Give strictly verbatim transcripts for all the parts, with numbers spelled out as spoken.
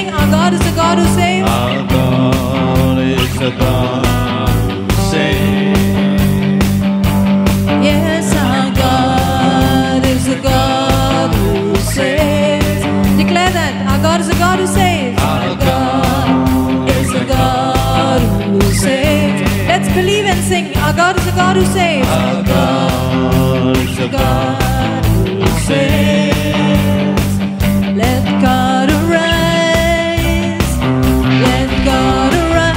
sing, our God is a God who saves. Our God is a God who saves. Yes, our God is a God who saves. Declare that, our God is a God who saves. Our God is a God who saves. Let's believe and sing, our God is a God who saves. Our God is a God who saves. Let God arise, let God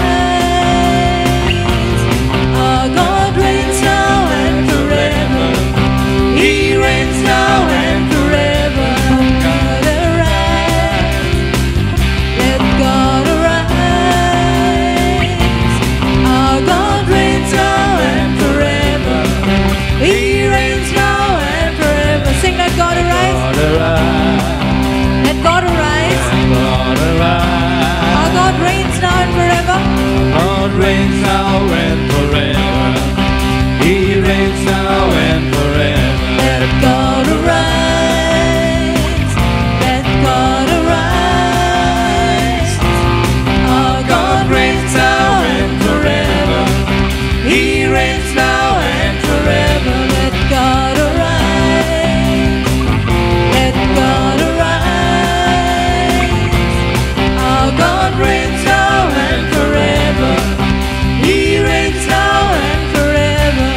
arise. Our God reigns now and forever. He reigns now and forever. God arise, let God arise. Our God reigns now and forever. He reigns now and forever. Sing, let God arise. God arise. Let God arise. God arise. Our God reigns now and forever. God reigns now and forever. He reigns now and forever. Let God arise. Let God arise. Our God reigns now and forever. He reigns now and forever. Let God arise. Let God arise. Our God reigns now and forever. He reigns now and forever.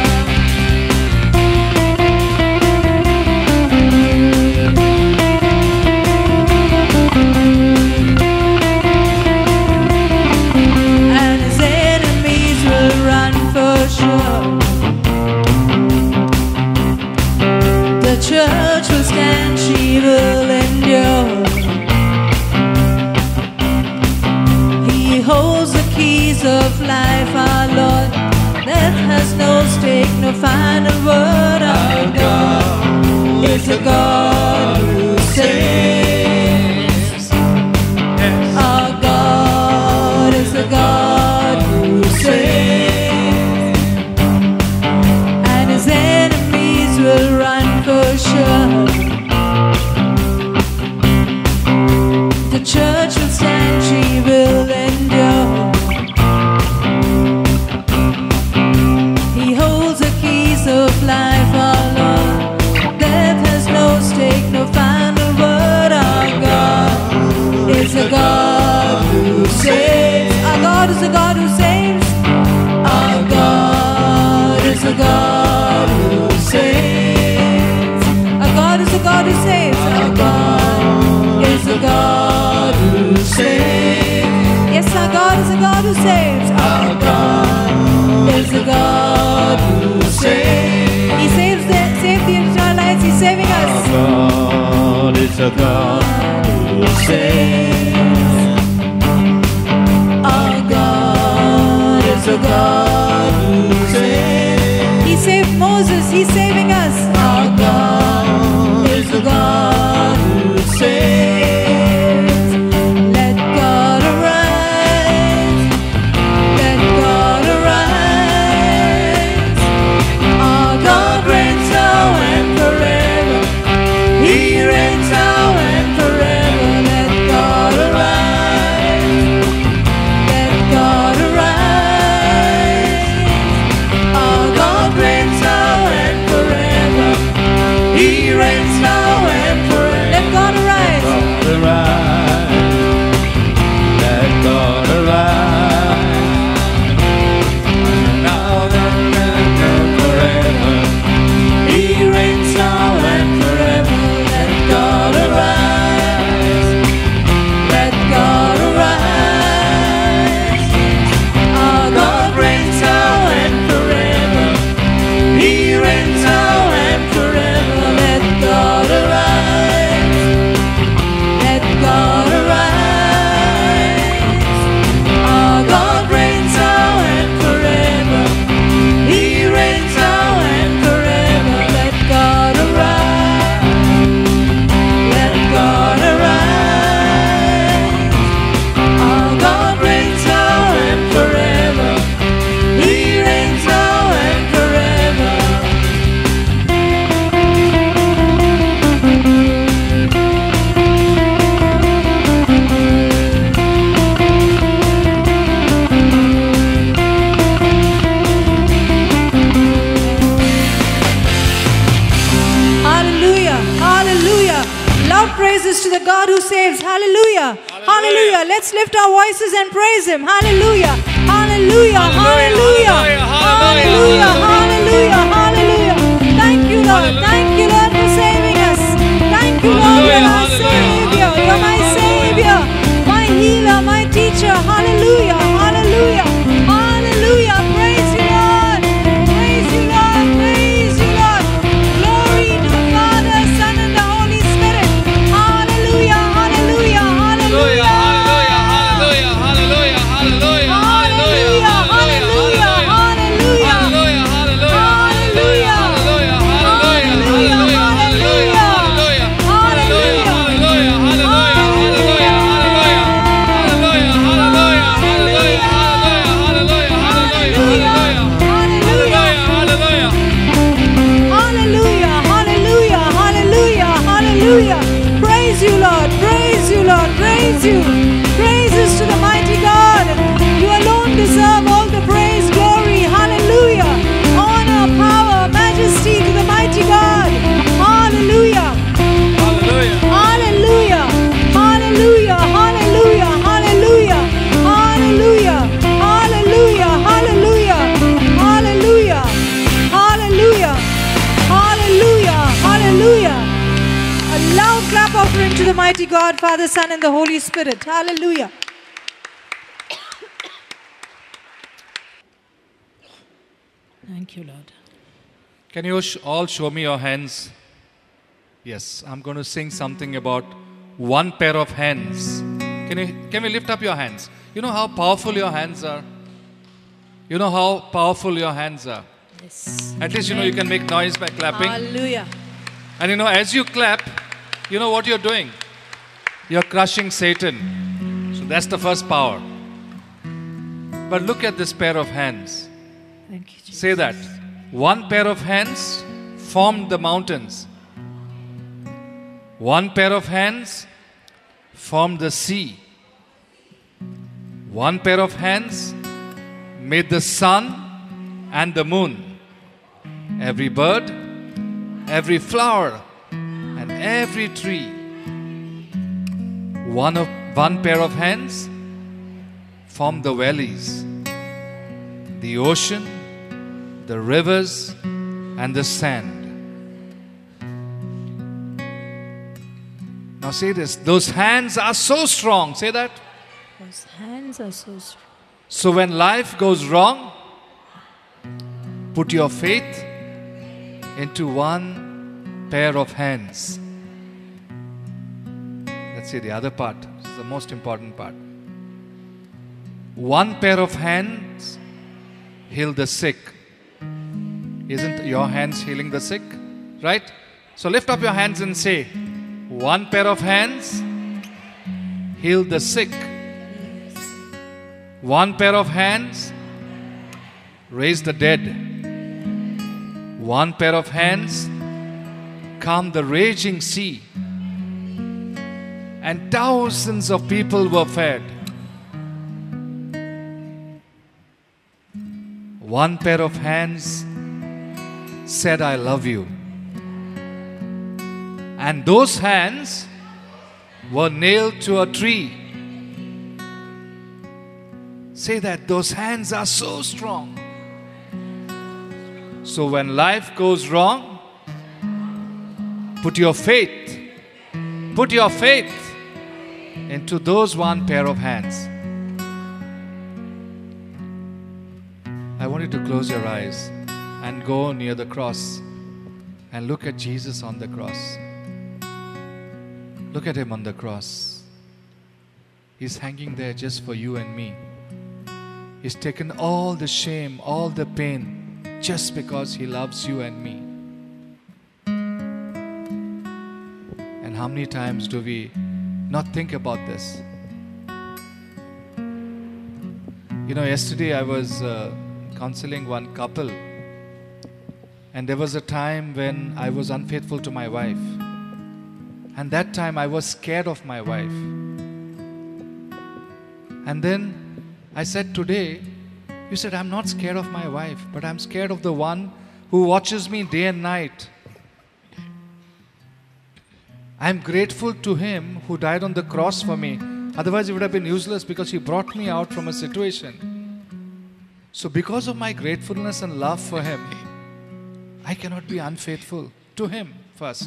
And his enemies will run for sure. The church will stand, she will endure. He holds the keys of life, our Lord. Death has no stake, no final word. Our God is a God who saves. Our God is a God who saves. And his enemies will run for sure. The church will stand, she will endure. He holds the keys of life, our Lord. Death has no stake, no final word. Our God is a God who saves. Our God is a God who saves. Our God is a God who saves. Our God is a God who saves. Our God is a God who saves. Yes, our God is a God who saves. Our God is a God who saves. He saves the, saved the Israelites. He's saving Our us. God is a God who saves. Our God is a God who saves. He saved Moses. He's saving us. Our God is a God who saves. Let God arise. Let God arise. Our God reigns now and forever. He reigns now and forever. Let God Hallelujah. Let's lift our voices and praise Him. Hallelujah. Hallelujah. Hallelujah. Hallelujah. Hallelujah. Hallelujah. Thank you, Lord. Thank you, Lord, for saving us. Thank you, Lord. You're my Savior. You're my Savior. My healer, my teacher. Hallelujah. Hallelujah. Hallelujah. Praise you, Lord. Praise you, Lord. Praise you, Lord. Glory to the Father, Son, and the Holy Spirit. Hallelujah. Hallelujah. Hallelujah. You. Praises to the mighty God. You alone deserve all the praise, glory, hallelujah, honor, power, majesty to the mighty God. Hallelujah. Hallelujah. Hallelujah. Hallelujah. Hallelujah. Hallelujah. Hallelujah. Hallelujah. Hallelujah. Hallelujah. Hallelujah. Hallelujah. Hallelujah. A loud clap offering to the mighty God, Father, Son, and the Holy Spirit. Hallelujah. Thank you, Lord. Can you sh- all show me your hands? Yes, I'm going to sing something about one pair of hands. Can you, can we lift up your hands? You know how powerful your hands are? You know how powerful your hands are? Yes. At least you know you can make noise by clapping. Hallelujah. And you know, as you clap, you know what you're doing? You're crushing Satan. So that's the first power. But look at this pair of hands. Thank you, Jesus. Say that. One pair of hands formed the mountains. One pair of hands formed the sea. One pair of hands made the sun and the moon. Every bird, every flower, and every tree. One of one pair of hands formed the valleys, the ocean, the rivers, and the sand. Now say this, those hands are so strong. Say that. Those hands are so strong. So when life goes wrong, put your faith into one pair of hands. Let's see the other part. This is the most important part. One pair of hands heal the sick. Isn't your hands healing the sick? Right? So lift up your hands and say, one pair of hands heal the sick. One pair of hands raise the dead. One pair of hands calm the raging sea. And thousands of people were fed. One pair of hands said, I love you. And those hands were nailed to a tree. Say that those hands are so strong. So when life goes wrong, put your faith, put your faith into those one pair of hands. I want you to close your eyes and go near the cross and look at Jesus on the cross. Look at Him on the cross. He's hanging there just for you and me. He's taken all the shame, all the pain, just because He loves you and me. And how many times do we not think about this? You know, yesterday I was uh, counseling one couple, and there was a time when I was unfaithful to my wife. And that time I was scared of my wife. And then I said, today, you said, I'm not scared of my wife, but I'm scared of the one who watches me day and night. I'm grateful to Him who died on the cross for me, Otherwise, it would have been useless because He brought me out from a situation. So because of my gratefulness and love for Him, I cannot be unfaithful to Him first.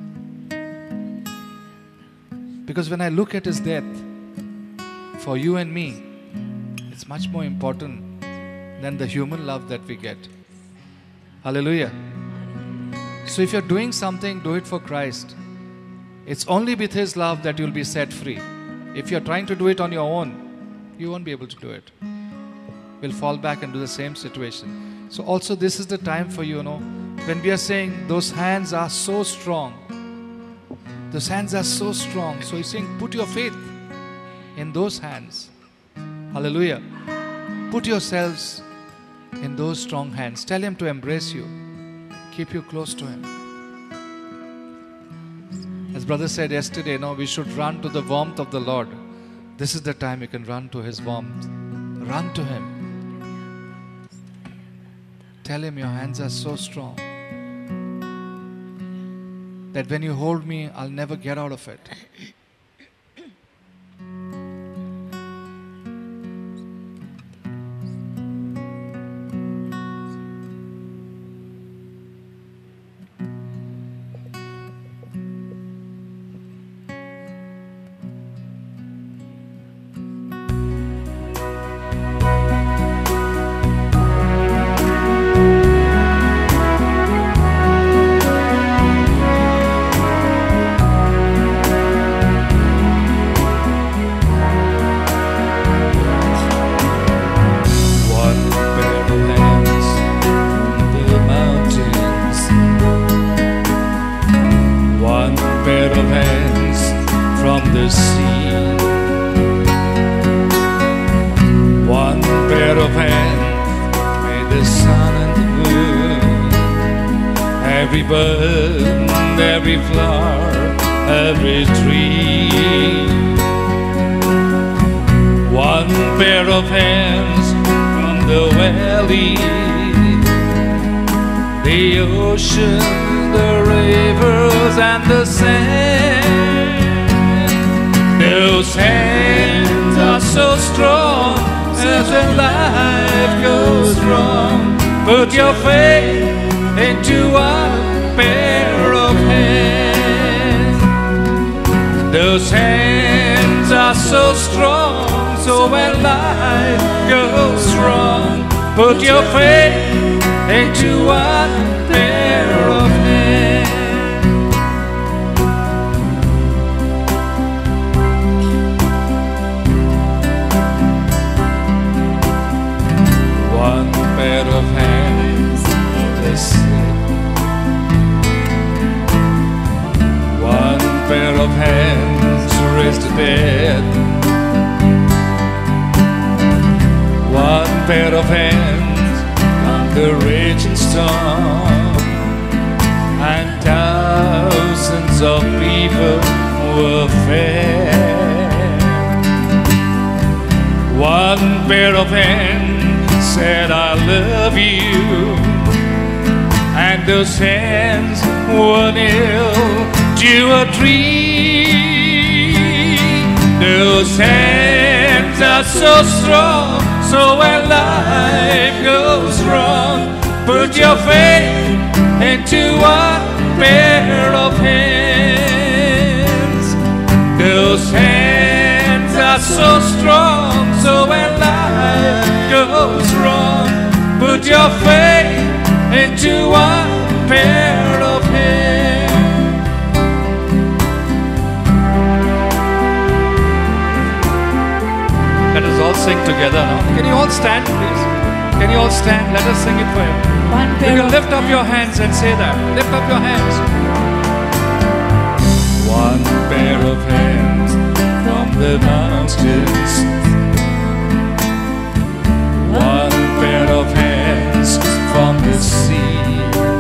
Because when I look at His death for you and me, it's much more important than the human love that we get. Hallelujah. So if you're doing something, do it for Christ. It's only with His love that you'll be set free. If you're trying to do it on your own, you won't be able to do it. We'll fall back into the same situation. So also this is the time for you, you know, when we are saying those hands are so strong. Those hands are so strong. So He's saying, put your faith in those hands. Hallelujah. Put yourselves in those strong hands. Tell Him to embrace you. Keep you close to Him. As brother said yesterday, no, we should run to the warmth of the Lord. This is the time you can run to His warmth. Run to Him. Tell Him your hands are so strong that when you hold me, I'll never get out of it. Every bird, every flower, every tree. One pair of hands from the valley, the ocean, the rivers and the sand. Those hands are so strong as when life goes wrong. Put your faith into one pair of hands. Those hands are so strong, so when life goes wrong, put your faith into one pair of hands. One pair of hands, listen. One pair of hands raised the dead. One pair of hands calmed the raging storm, and thousands of people were fed. One pair of hands said, I love you, and those hands were nailed to a tree. Those hands are so strong, so when life goes wrong, put your faith into one pair of hands. Those hands are so strong, so when life goes wrong, put your faith into one pair of hands. Let us all sing together now. Can you all stand, please? Can you all stand? Let us sing it for Him. One You pair can of lift up your hands and say that. Lift up your hands. One pair of hands from the mountains. One pair of hands from the sea.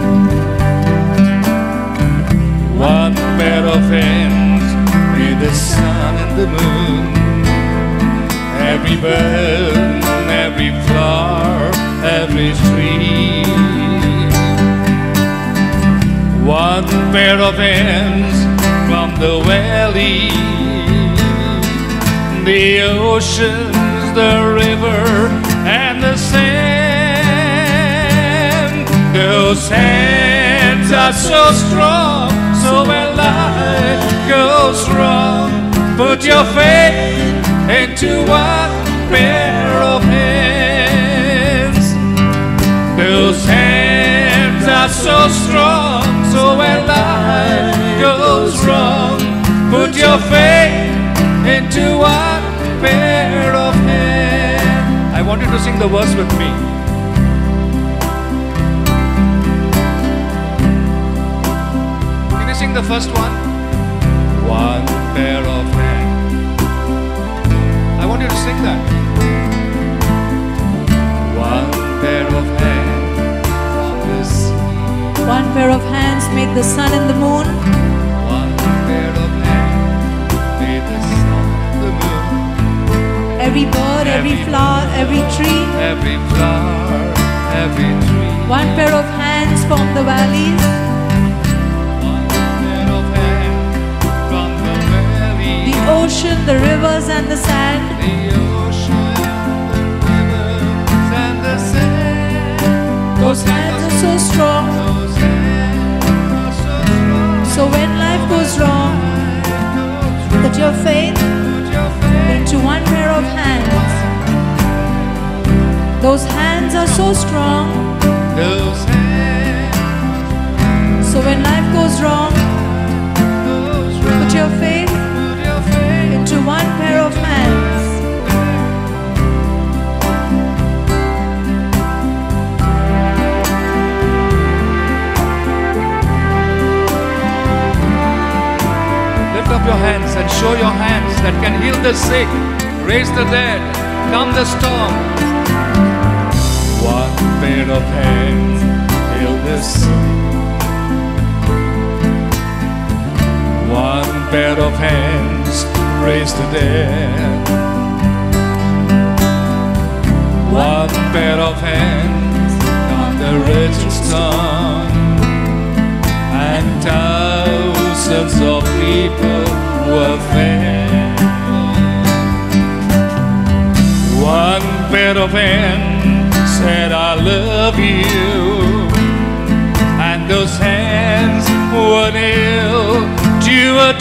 One pair of hands with the sun and the moon. Every bird, every flower, every tree. One pair of hands from the valley, the oceans, the river, and the sand. Those hands are so strong, so when life goes wrong, put your faith into one pair of hands. Those hands are so strong, so when life goes wrong, put your faith into one pair of hands. I want you to sing the verse with me. Can you sing the first one? One pair of hands. I want you to sing that. One pair of hands from the sea. One pair of hands made the sun and the moon. One pair of hands made the sun and the moon. Every bird, every flower, every tree. Every flower, every tree. One pair of hands formed the valleys. One pair of hands from the valley. The ocean, the rivers, and the sand. The ocean, the rivers, and the sand. Those hands are so strong. Those hands are so strong. So when life goes wrong, put your faith Put your faith into one pair of hands. Those hands are so strong. those hands. So when life goes wrong, Those put your faith Put your faith into one pair of hands. Lift up your hands and show your hands that can heal the sick, raise the dead, calm the storm. One pair of hands heal the sick. One pair of hands raise the dead. One pair of hands calm the raging storm. And thousands of people were fed. One pair of hands said, I love you. And those hands were nailed to a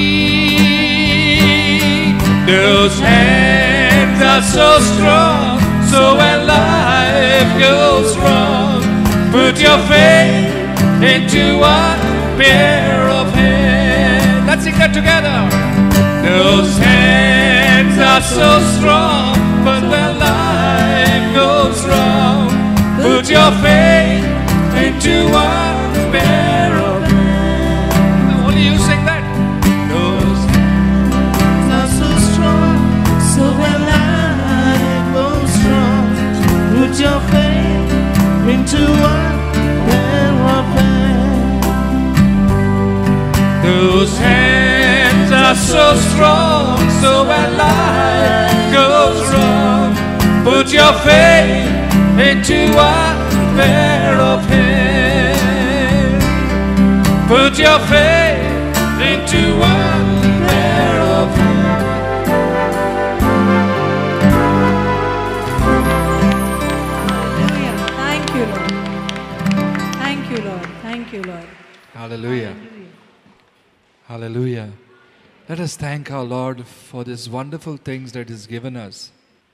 tree. Those hands are so strong, so when life goes wrong, put your faith into one pair of hands. Let's sing that together. Those hands are so strong, but when life goes wrong, put your faith into one pair of hands. Only you sing that. Those hands are so strong, so when life goes wrong, put your faith into one pair of hands. Those hands are so strong, so when life goes wrong, put your faith into one pair of hands. Put your faith into one pair of hands. Hallelujah. Thank you, Lord. Thank you, Lord. Thank you, Lord. Hallelujah. Hallelujah. Let us thank our Lord for these wonderful things that He's given us.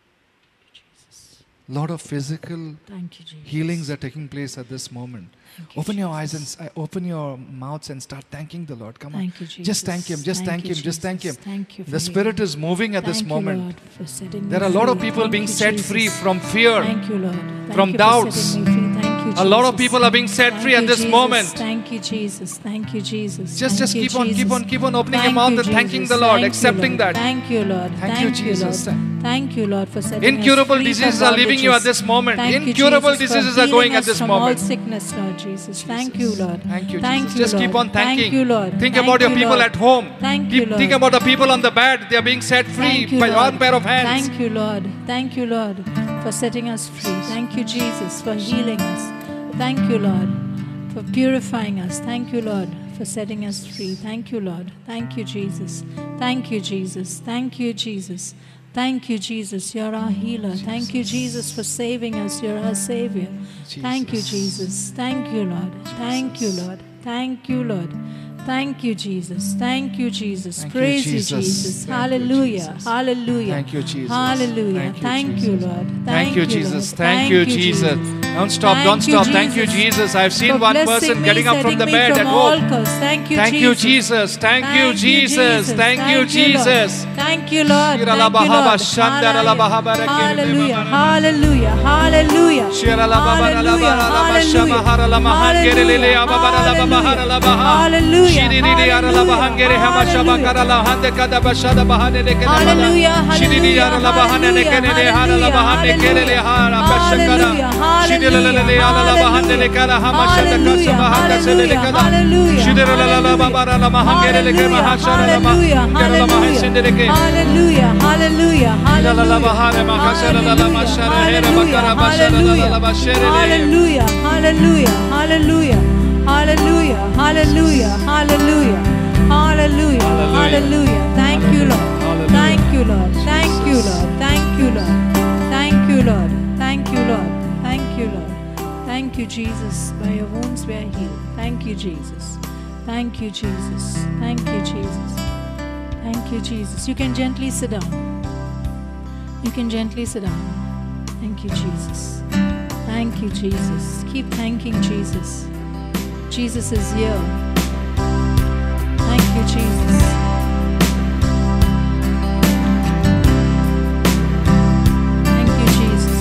Lot of physical Thank you, Jesus. healings are taking place at this moment. Thank you, Open your eyes and Jesus. s- uh, open your mouths and start thanking the Lord. Come on. Thank you, Jesus. Just thank Him. Just thank, you, Him. Just thank Him. Jesus. Thank you for The Spirit healing. is moving at this Thank moment. You, Lord, for setting There me are a lot of free. people Thank being you, set Jesus. free from fear. Thank you, Lord. Thank from you doubts. For setting me free. Thank you, A lot of Jesus. people are being set Thank free you, at this Jesus. moment. Thank you, Jesus. Thank you, Jesus. Just, Thank just you, keep on, keep Jesus. on, keep on opening Thank your mouth you, and thanking Jesus. the Lord, Thank you, accepting Lord. that. Thank you, Lord. Thank you, Jesus. Lord. Thank you, Lord, for setting Incurable us free diseases from are leaving you at bondages. this moment. Thank you, Incurable Jesus, for diseases are going healing at us this from moment. all sickness, Lord Jesus. Thank you, Lord. Thank you, Thank Jesus. you, Just Lord. keep on thanking. Thank you, Lord. Think Thank about your you, people Lord. at home. Thank Keep, you, Lord. think about the people on the bed. They are being set free Thank you, by Lord. one pair of hands. Thank you, Lord. Thank you, Lord, for setting us free. Thank you, Jesus, for healing us. Thank you, Lord, for purifying us. Thank you, Lord, for setting us free. Thank you, Lord. Thank you, Jesus. Thank you, Jesus. Thank you, Jesus. Thank you, Jesus. You're our healer. Thank you, Jesus, for saving us. You're our Savior. Thank you, Jesus. Thank you, Lord. Thank you, Lord. Thank you, Lord. Thank you, Jesus. Thank you, Jesus. Thank you, Praise you, Jesus. Jesus. Thank you, Hallelujah. Jesus. Hallelujah. Thank you, Jesus. Hallelujah. Thank you, Thank you, Jesus. Lord. Thank you, Jesus. Lord. Thank you, Jesus. Don't stop, Thank don't you, stop. Thank you, Jesus, Jesus. I've seen for one blessing person me, getting up from setting the me bed from at all home. curse. Thank you, Thank Jesus. you, Jesus. Thank you, Jesus. Thank you, Jesus. Thank you, Lord. Shira la Thank you, bahaba, Lord. shandara la bahaba, rekele Hallelujah. bahaba. Hallelujah. Hallelujah. Shira la bahaba, la Hallelujah. bahaba, la bashama, hara la mahan, gere lele, ababa, la baba, hara la baha. Hallelujah. Shiri lili, hara la bahan, gere hama, shaba, kara la hande, kada bashada, bahane, lekele, Hallelujah. bala. Shiri lili, hara la bahane, lekele, le, hara la bahane, kele, le, hara, bashakara. Shiri lili, lili, hara la bahane, lekala, hama, shada, kasa, bahanda, sele, lekala. Shiri lili, la baba, la mahan, gere, leke, mahashara, la mahan, gere, la mahan, sende, leke. Hallelujah. Hallelujah. La la la bahare, makashara, la la mashara, hera, bakara, bashara, la la la bashere, le. Hallelujah. Hallelujah. Hallelujah. Hallelujah. Hallelujah. Hallelujah. Hallelujah. Hallelujah. Thank you, Lord. Thank you, Lord. Thank you, Lord. Thank you, Lord. Thank you, Lord. Thank you, Lord. Thank you, Lord. Thank you, Jesus. By your wounds we are healed. Thank you, Jesus. Thank you, Jesus. Thank you, Jesus. Thank you, Jesus. You can gently sit down. You can gently sit down. Thank you, Jesus. Thank you, Jesus. Keep thanking Jesus. Jesus is here. Thank you, Jesus. Thank you, Jesus.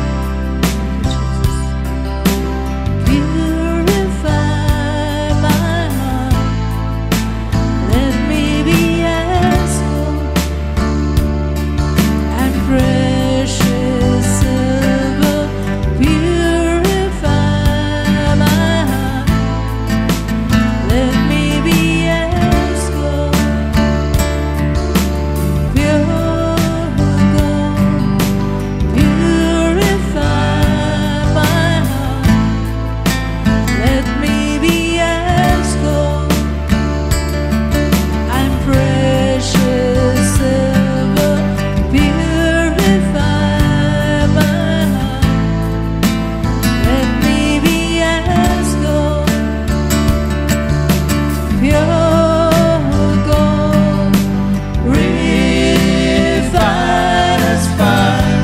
Thank you, Jesus. Purify my heart. Let me be as gold and precious silver. Purify my heart. Let me be as gold, pure gold. Purify my heart. Let me be as gold and precious silver. Purify my heart. Let me be as gold, pure gold, refined as fire.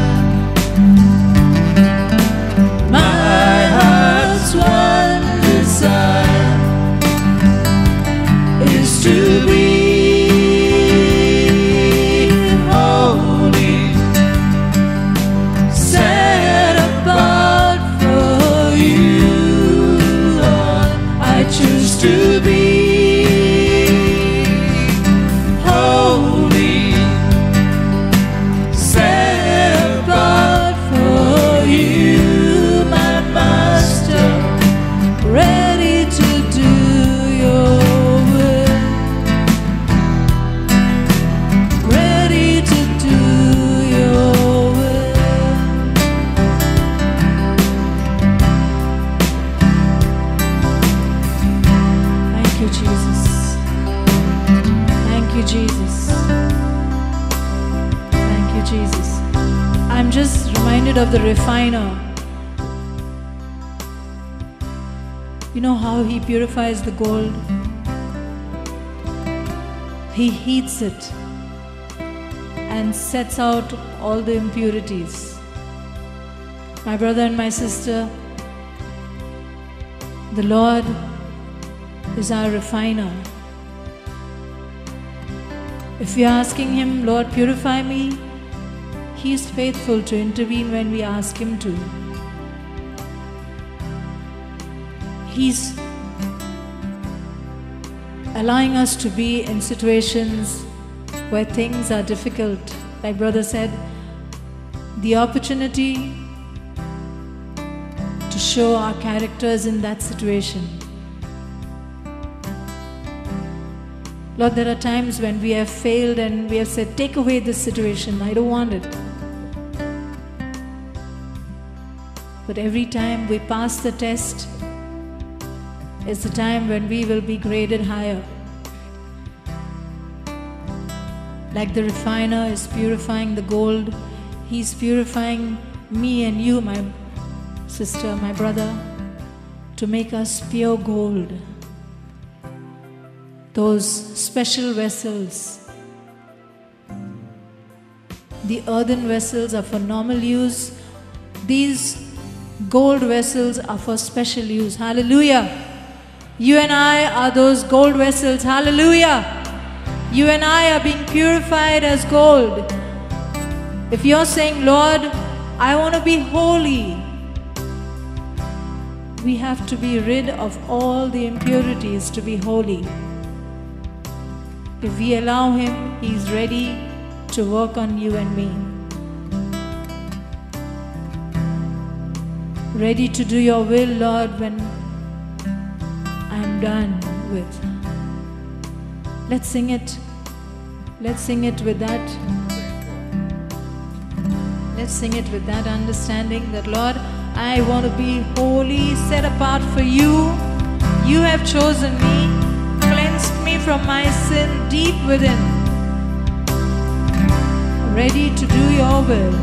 My heart's one desire is to be holy, set apart for you, Lord. I choose to be holy, set apart for you, my Master, ready to do your will, ready to do your will. Thank you, Jesus. Thank you, Jesus. Thank you, Jesus. I'm just reminded of the refiner. You know how he purifies the gold? He heats it and sets out all the impurities. My brother and my sister, the Lord is our refiner. If we are asking Him, Lord, purify me, He is faithful to intervene when we ask Him to. He's allowing us to be in situations where things are difficult. Like brother said, the opportunity to show our characters in that situation. Lord, there are times when we have failed and we have said, take away this situation, I don't want it. But every time we pass the test is the time when we will be graded higher. Like the refiner is purifying the gold, He's purifying me and you, my sister, my brother, to make us pure gold. Those special vessels. The earthen vessels are for normal use. These gold vessels are for special use. Hallelujah. You and I are those gold vessels. Hallelujah. You and I are being purified as gold. If you're saying, Lord, I want to be holy, we have to be rid of all the impurities to be holy. If we allow Him, He's ready to work on you and me. Ready to do your will, Lord, when I'm done with. Let's sing it. Let's sing it with that. Let's sing it with that understanding that, Lord, I want to be holy, set apart for you. You have chosen me, cleansed me from my sin deep within. Ready to do your will.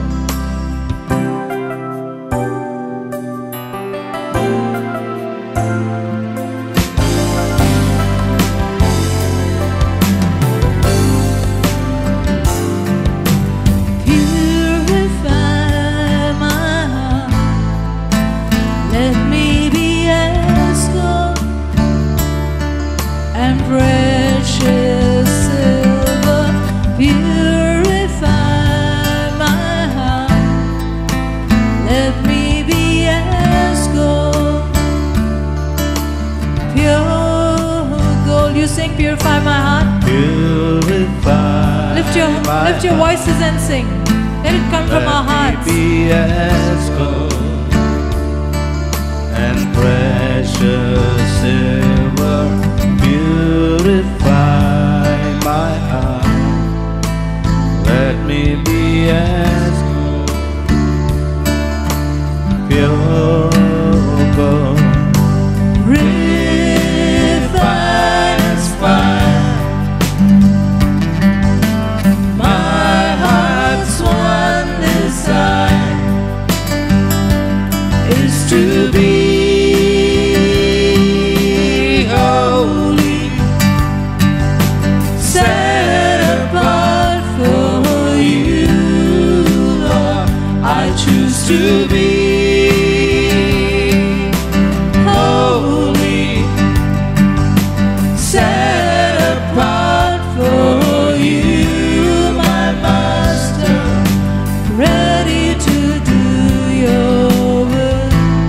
Purify my heart. Purify lift your my lift your heart. voices and sing. Let it come from our hearts. Let me be as gold and precious silver. Purify my heart. Let me be as gold, pure gold. My heart's one desire is to be holy, set apart for you, Lord. I choose to be holy, set apart for you, my Master, ready to do your will,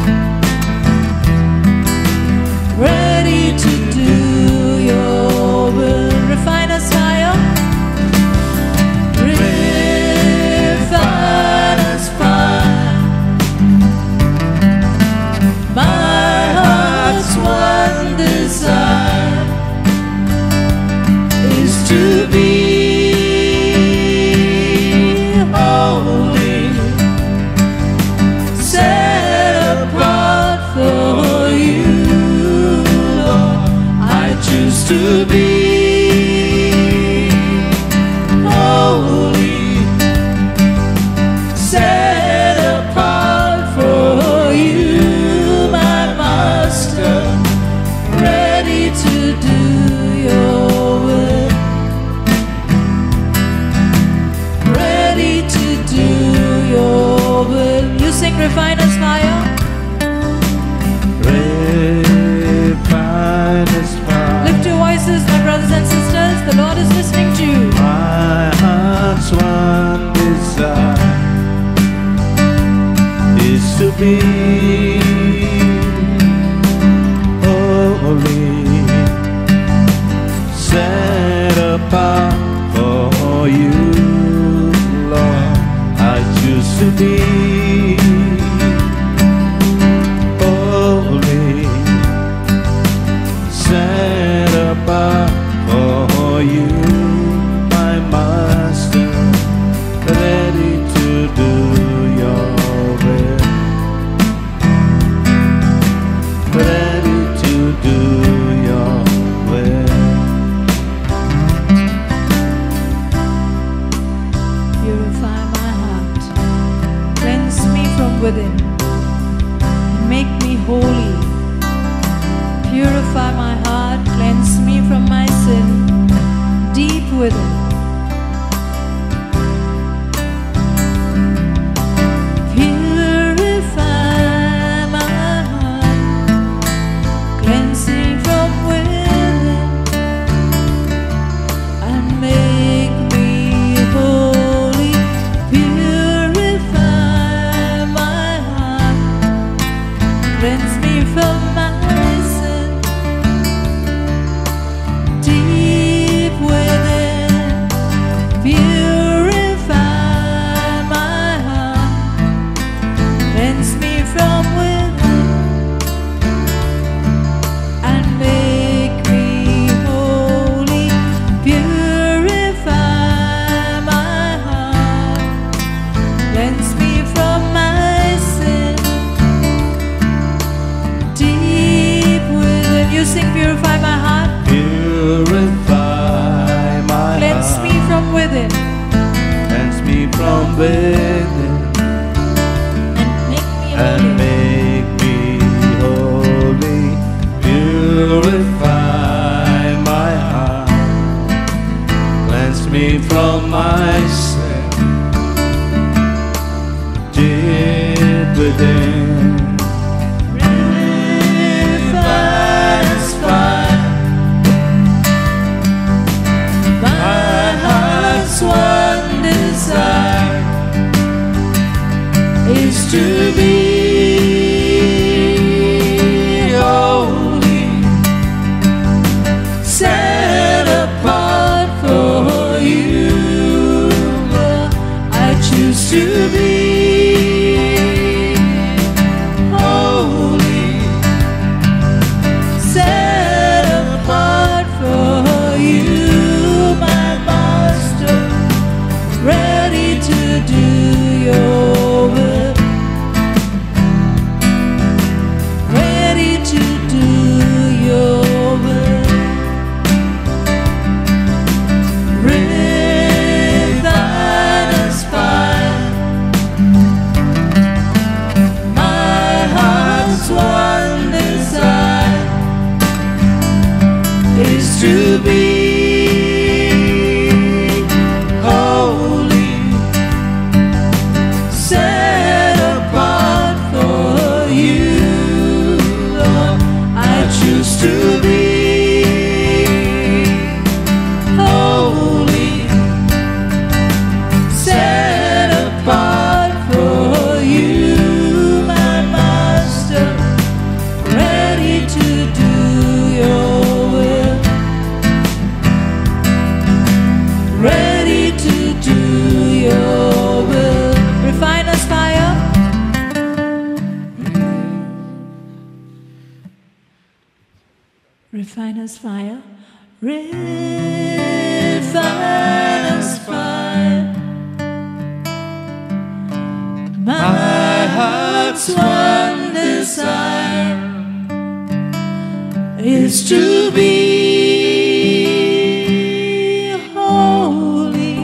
ready to do your will. Refine us fire, refine us fire. My heart's one desire is to be holy, set apart for you, Lord. I choose to be holy, set apart for you, my Master, ready to do your will, ready to do your will. You sing refine us fire. Refine us fire. Lift your voices, my brothers and sisters. The Lord is listening to you. My heart's one desire is to be holy, set apart for you, Lord. I choose to be holy, set apart for you, my Master, ready to do your will, ready to do your will. within. Make me holy. Purify my heart, cleanse me from my sin deep within. Purify my heart, cleansing from within, and make me holy. Purify my heart, cleanse me from my sin deep within. Purify my heart, cleanse me from within, and make me holy. Purify my heart, cleanse me from my sin deep within. You sing, purify my heart, Purify my cleanse heart, me from within, cleanse me from within, and make me and holy. make me holy. Purify my heart, cleanse me from my sin deep within. Refiner's fire, my heart's one desire is to be holy, set apart for you. I choose to be holy, set apart for you, my master, ready to do your will, ready to do your will. Refiner's fire, my heart's one desire is to be holy, set apart for you, Lord. I choose to be holy, set apart for you, my master, ready to do your will, ready to do your will. Refiner's fire, refiner's fire, refiner's fire. My heart's one desire is to be holy,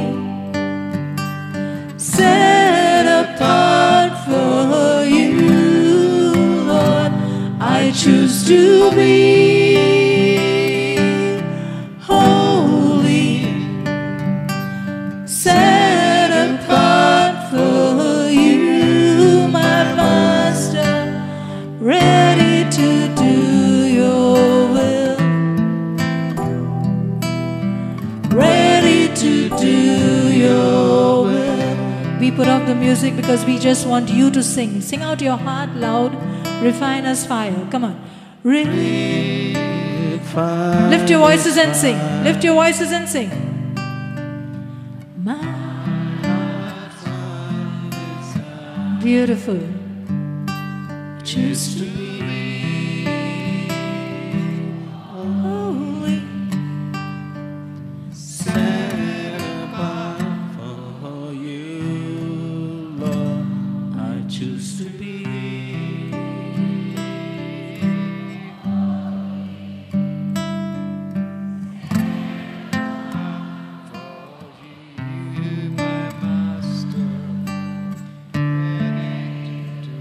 set apart for you, Lord. I choose to be holy, set apart for you, my master, ready to do your will, ready to do your will. We put off the music because we just want you to sing. Sing out your heart loud. Refiner's fire. Come on. Re- Lift your voices and sing. Lift your voices and sing. My beautiful. Choose to be holy, set apart for you, Lord. I choose to be for you, my master, ready to do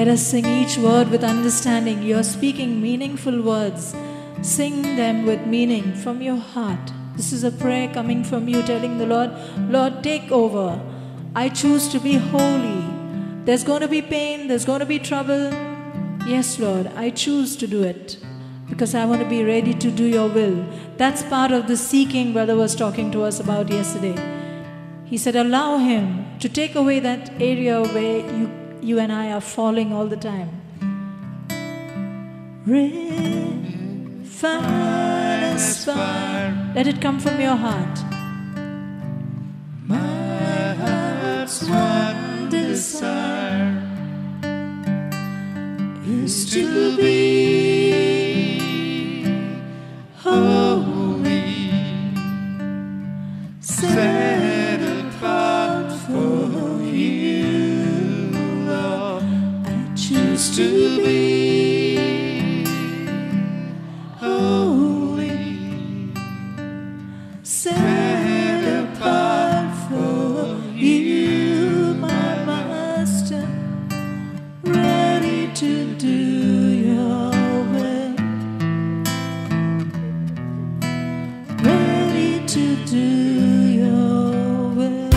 Let us sing each word with understanding. You are speaking meaningful words. Sing them with meaning from your heart. This is a prayer coming from you, telling the Lord, Lord, take over. I choose to be holy. There's going to be pain. There's going to be trouble. Yes, Lord, I choose to do it because I want to be ready to do your will. That's part of the seeking Brother was talking to us about yesterday. He said, allow Him to take away that area where you, you and I are falling all the time. Refine us, fire. Let it come from your heart. My heart's one desire is to be holy, set apart for you, Lord. I choose to be holy, set apart for you, my Master, ready to do your will, ready to do your will.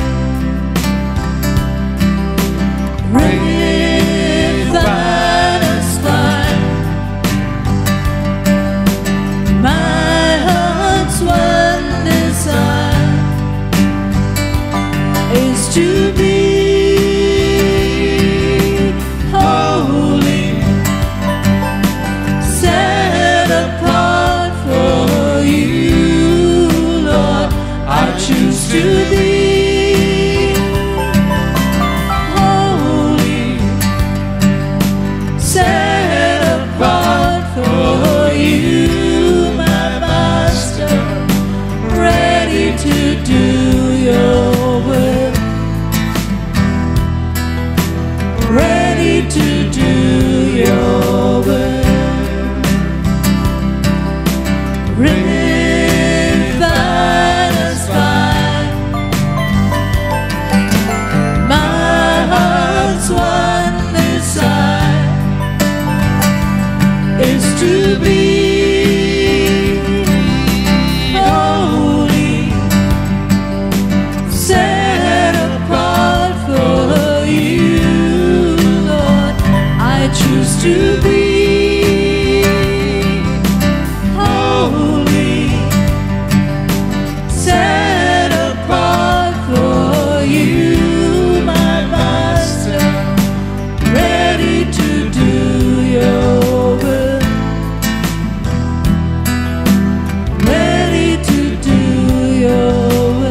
Refine us, fire. My heart's one desire is to be holy, set apart for you, Lord. I choose to be holy, set apart for you, my Master, ready to do your will, ready to do your will. Refine us, fire. My heart's one desire is to be holy, set apart for you, Lord. I choose to be holy, set apart for you, my Master, ready to do your will, ready to do your will.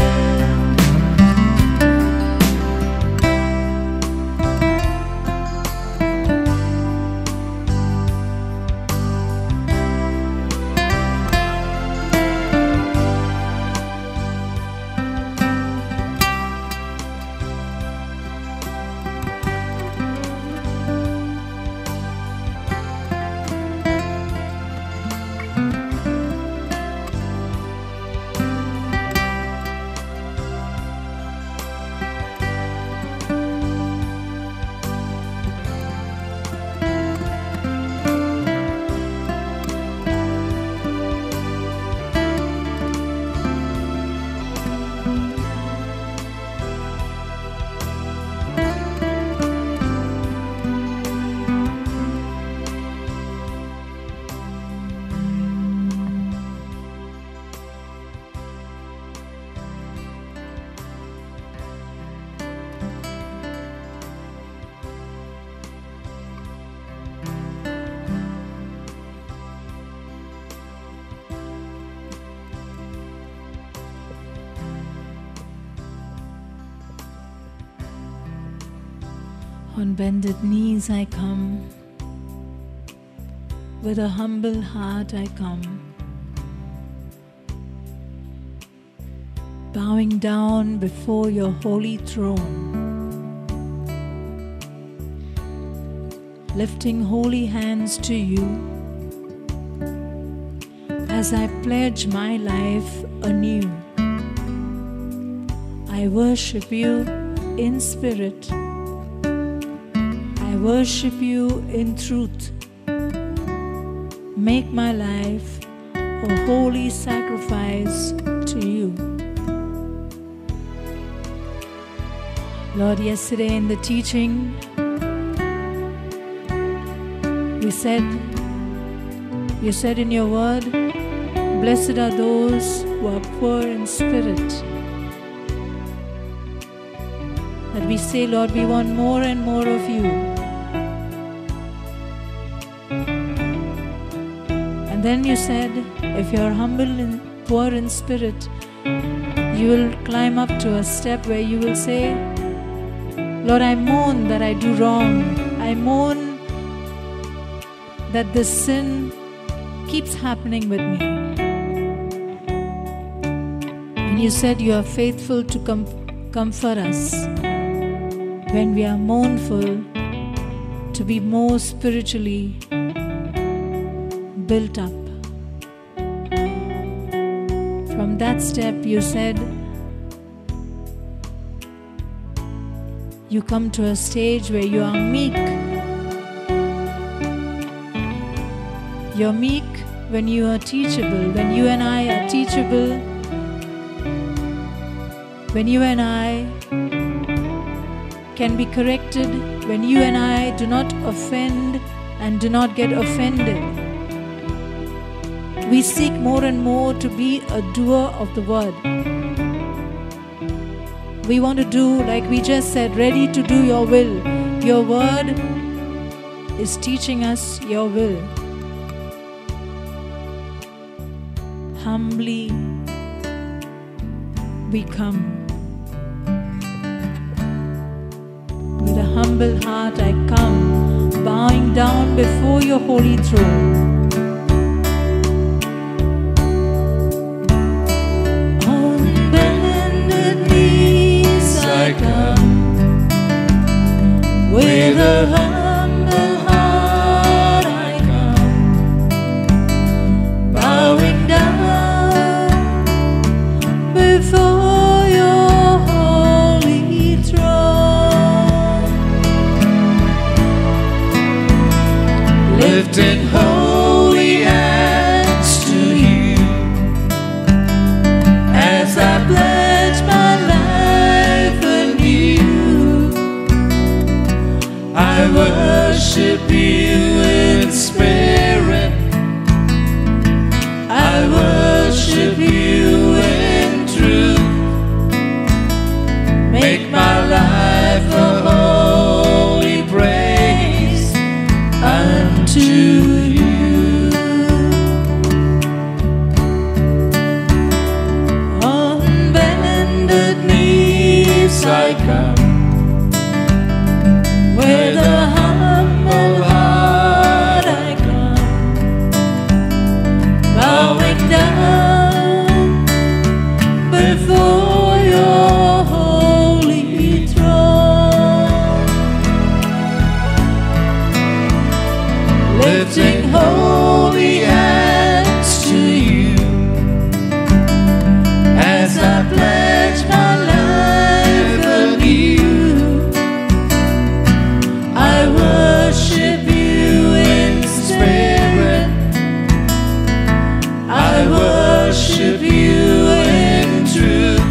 On bended knees I come, with a humble heart I come, bowing down before your holy throne, lifting holy hands to you as I pledge my life anew. I worship you in spirit, I worship you in truth. Make my life a holy sacrifice to you. Lord, yesterday in the teaching, you said, you said in your word, blessed are those who are poor in spirit. That we say, Lord, we want more and more of you. And then you said, if you are humble and poor in spirit, you will climb up to a step where you will say, Lord, I mourn that I do wrong. I mourn that this sin keeps happening with me. And you said you are faithful to com comfort us when we are mournful, to be more spiritually built up. From that step, you said, you come to a stage where you are meek. You're meek when you are teachable, when you and I are teachable, when you and I can be corrected, when you and I do not offend and do not get offended. We seek more and more to be a doer of the word. We want to do, like we just said, ready to do your will. Your word is teaching us your will. Humbly we come. With a humble heart I come, bowing down before your holy throne. I come with a humble heart. I come bowing down before your holy throne, lifting holy hands to you as I pledge my life. I worship you in spirit. I worship you in truth. Make my life a holy praise unto you. On bended knees I come. With a humble heart I come, bowing down before your holy throne, lifting holy hands to you as I pledge my life anew. I worship you in spirit. I worship you in truth.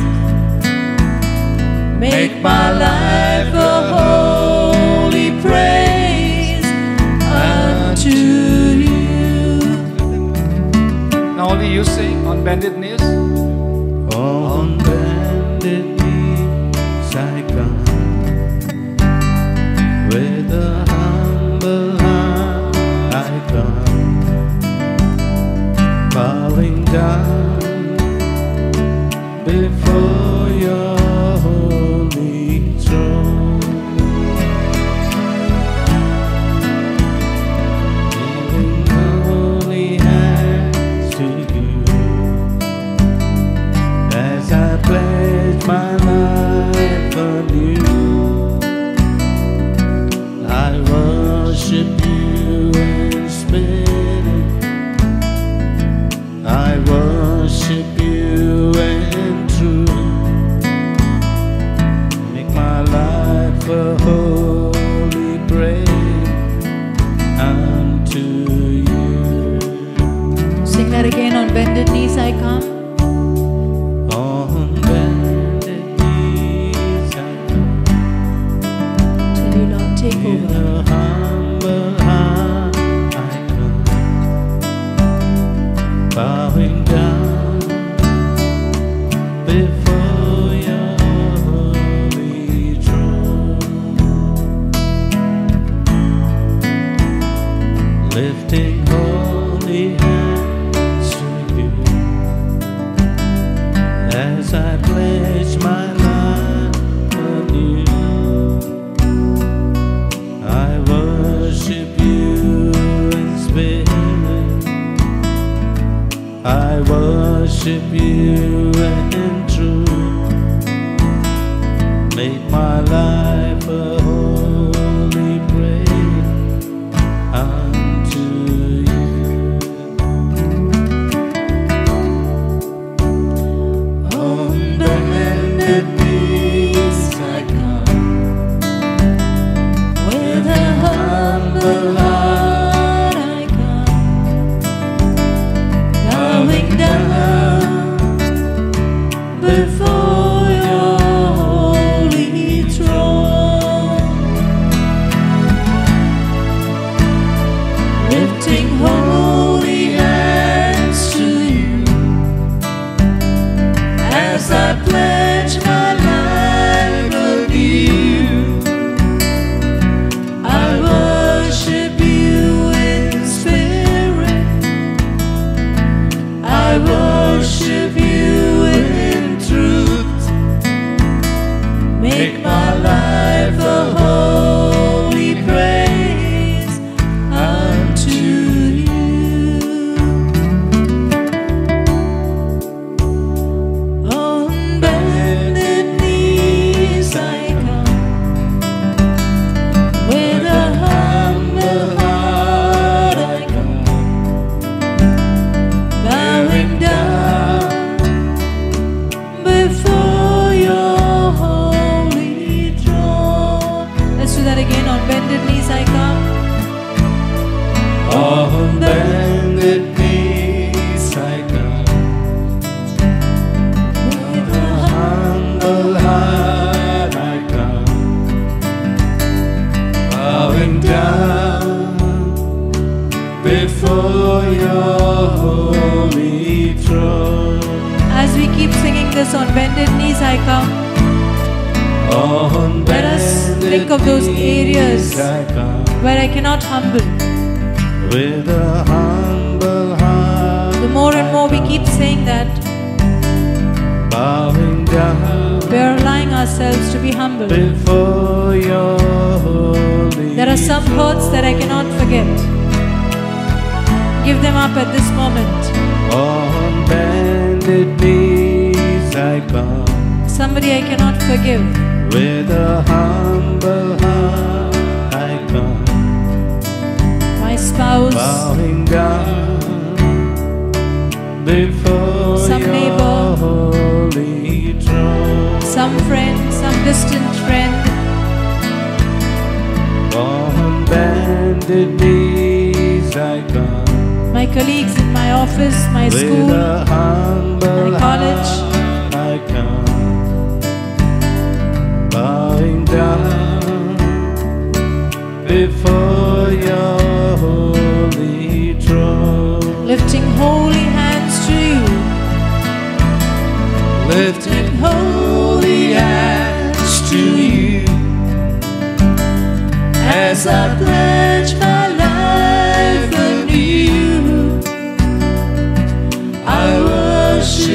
Make my life a holy praise unto you. Now only you sing on bended knees. On bended knees I come. With a humble heart I come, bowing down before your holy throne, giving holy hands to you as I pledge my life anew. I worship you in spirit. I worship you in truth. again, on bended knees I come. On bended knees I come. Tell you, Lord, take With over. a humble heart I come, bowing down before your holy throne, lifting holy hands to you as I pledge my life anew. I worship you in spirit, I worship you in truth. Make my life a holy praise unto you. On bended knees I come, With a humble heart I come, bowing down before your holy throne, lifting holy hands to you as I pledge my life anew. I worship you in spirit, I worship you in truth. Make my life a holy praise unto you. On bended knees I come, with a humble heart I come, bowing down before your holy throne. Let's do that again. On bended knees I come. on bended knees I come, with a humble heart I come, bowing down before your holy throne. As we keep singing this, on bended knees I come, On let us bended think of those areas knees I come, where I cannot humble. with a humble heart. The more and more we keep saying that, bowing down we are allowing ourselves to be humble. before your holy There are some hurts that I cannot forget. Give them up at this moment. on bended knees I come, Somebody I cannot forgive. with a humble heart I come, My spouse, bowing down before Some your neighbor. holy throne. some friend, some distant friend. On bended knees I come, My colleagues in my office, my with school, a humble my college. heart I come, bowing down before your holy throne, lifting holy hands to you. lifting holy hands to you as I pledge my life anew. I worship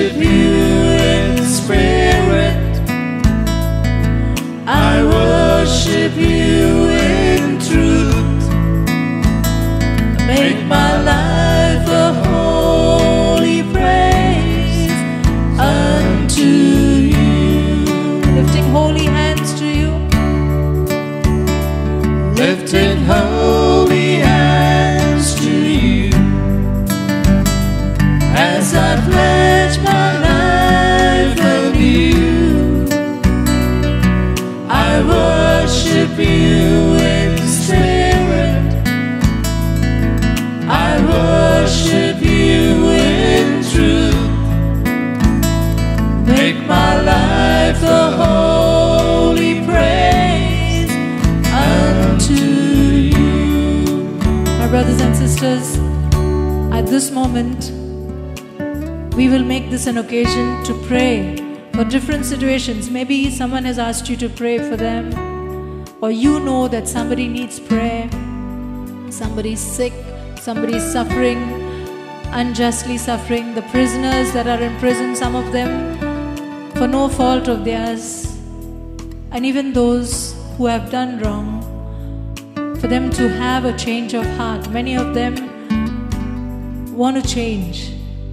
moment, we will make this an occasion to pray for different situations. Maybe someone has asked you to pray for them, or you know that somebody needs prayer. Somebody's sick, somebody's suffering, unjustly suffering. The prisoners that are in prison, some of them for no fault of theirs, and even those who have done wrong, for them to have a change of heart. Many of them want to change.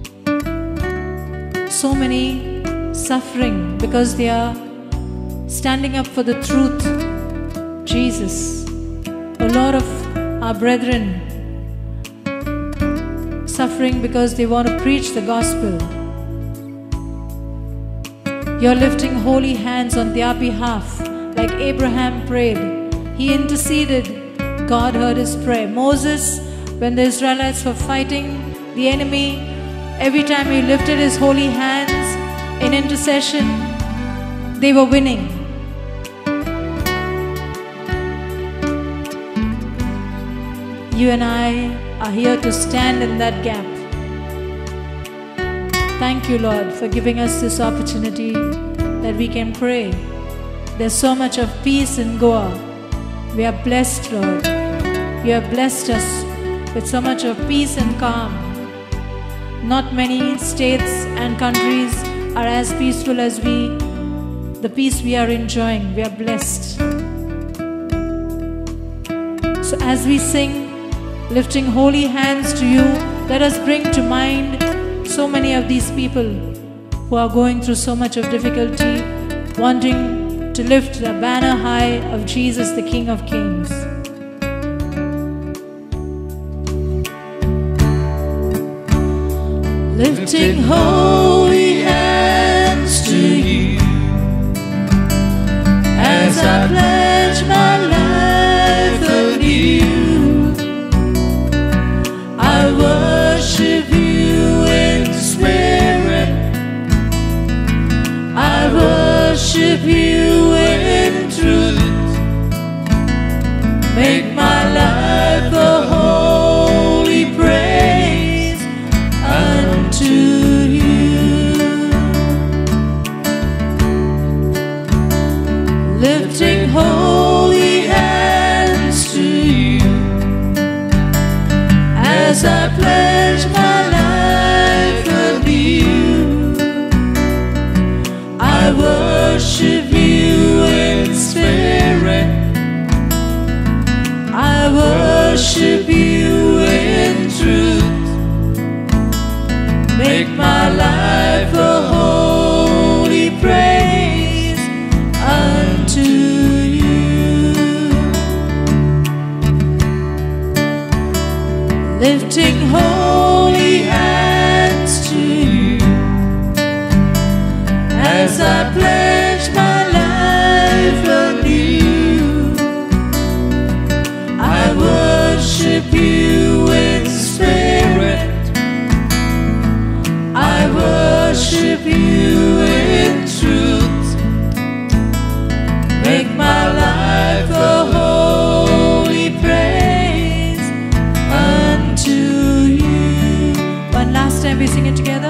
So many suffering because they are standing up for the truth, Jesus. A lot of our brethren suffering because they want to preach the gospel. You're lifting holy hands on their behalf, like Abraham prayed. He interceded. God heard his prayer. Moses, when the Israelites were fighting the enemy, every time he lifted his holy hands in intercession, they were winning. You and I are here to stand in that gap. Thank you, Lord, for giving us this opportunity that we can pray. There's so much of peace in Goa. We are blessed, Lord. You have blessed us with so much of peace and calm. Not many states and countries are as peaceful as we, the peace we are enjoying. We are blessed. So as we sing, lifting holy hands to you, let us bring to mind so many of these people who are going through so much of difficulty, wanting to lift the banner high of Jesus, the King of Kings. Lifting holy hands to you, as I pledge my life anew. I worship you in spirit, I worship you in truth. Make my life a holy praise unto you. Lifting holy hands to you, as I pledge my life anew. I worship you in spirit, I worship you in truth. Make my life a holy praise unto you. Lifting holy hands to you, as I pledge my life anew. I worship you in spirit, I worship you in truth. Make my life a holy praise unto you. One last time we sing it together.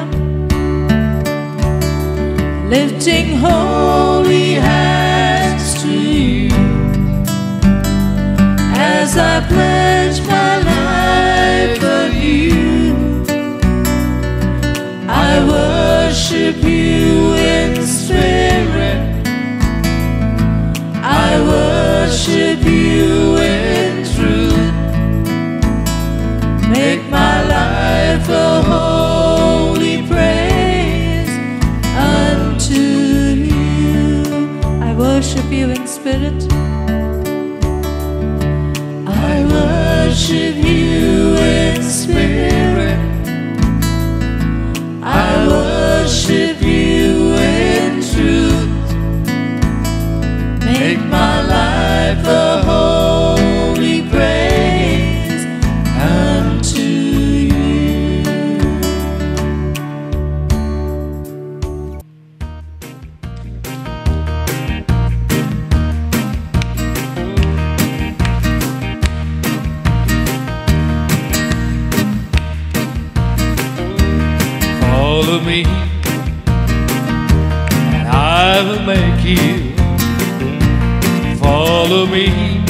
Lifting holy hands to you, as I pledge my life anew. I worship you in spirit, I worship you in truth. Make my life a holy praise unto you. I worship you in spirit, I worship you in spirit, I worship you in truth. Make my life a holy praise unto you. Follow me, and I will make you. Follow me,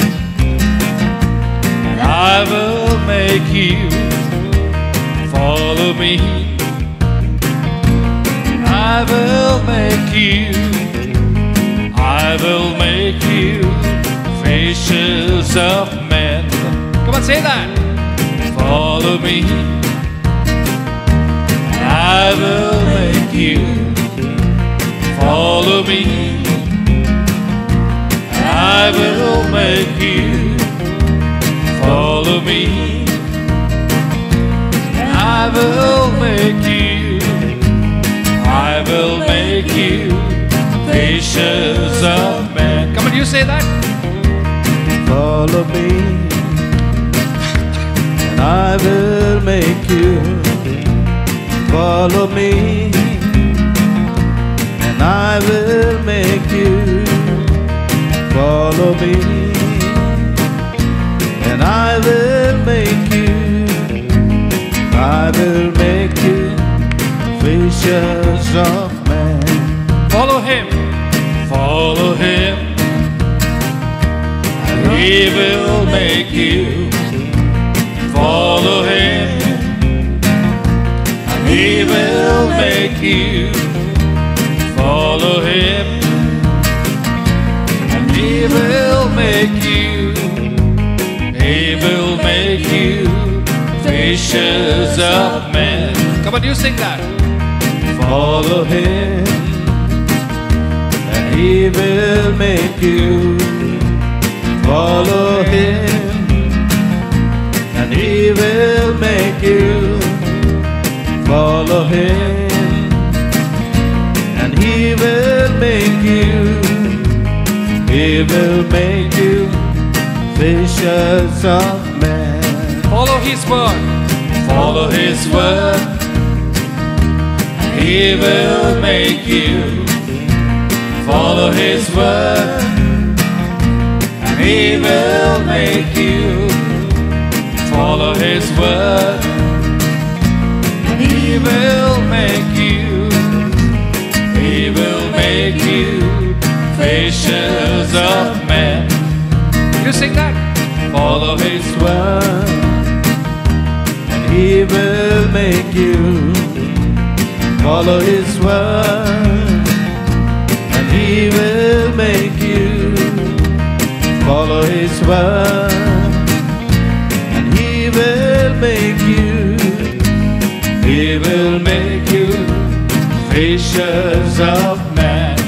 and I will make you. Follow me, and I will make you. I will make you fishes of men. Come on, say that. Follow me, and I will make you. Follow me, and I will make you. Follow me, and I will make you. I will make you fishes of men. Come on, you say that. Follow me, and I will make you. Follow me, and I will make you. Follow me, and I will make you. I will make you fishers of men. Follow him, follow him, and he will make you. Follow him, and he will make you. Follow him, and he will make you. He will make you fishers of men. Come on, you sing that. Follow him, and he will make you. Follow him, and he will make you. Follow him, and he will make you. He will make you fishers of men. Follow his word, follow his word, and he will make you. Follow his word, and he will make you. Follow his word, and he will make you. He will make you fishers of men. You sing that. Follow his word, And he will make you. Follow his word, and he will make you. Follow his word, and he will make you. He will make you fishers of men.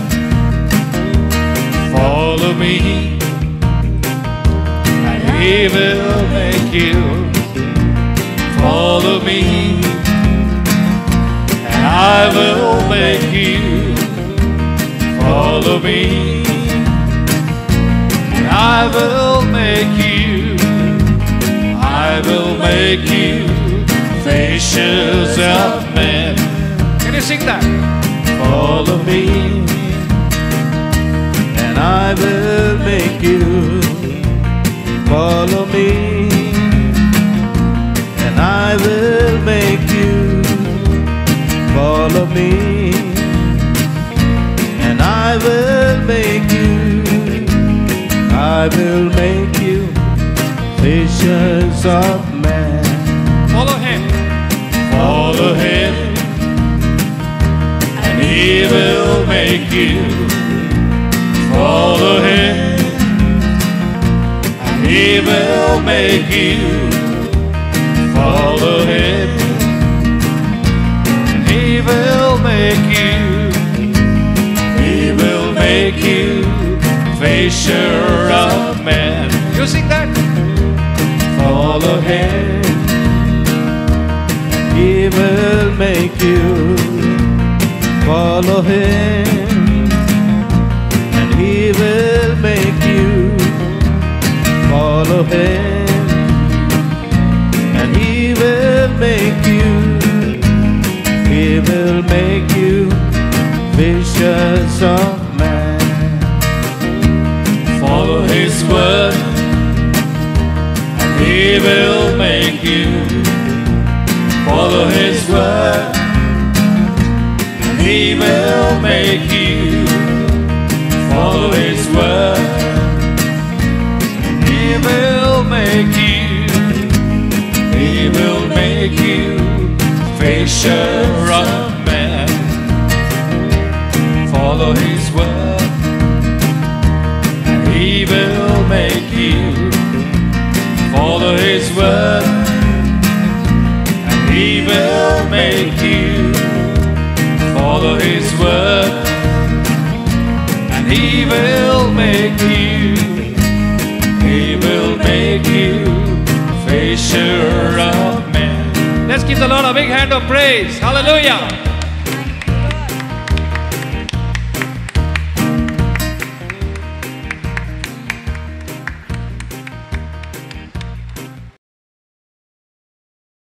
Follow me, and he will make you. Follow me, and I will make you. Follow me, and I will make you. I will make you fishers of men. Can you sing that? Follow me, and I will make you. Follow me, and I will make you. Follow me, and I will make you. I will make you fishers of men. Follow him, follow him, and he will make you. Follow him, and he will make you. Follow him, and he will make you. He will make you fisher of men. You sing that? Follow him, he will make you. Follow him, and he will make you. Follow him, and he will make you. He will make you fishers of men. Follow his word, and he will make you. Follow his word, He will make you follow His word. He will make you, He will make you fisher of men. Follow His word, and He will make you follow His word, and He will make you follow His word, and He will make you, He will make you fisher of men. Let's give the Lord a big hand of praise. Hallelujah.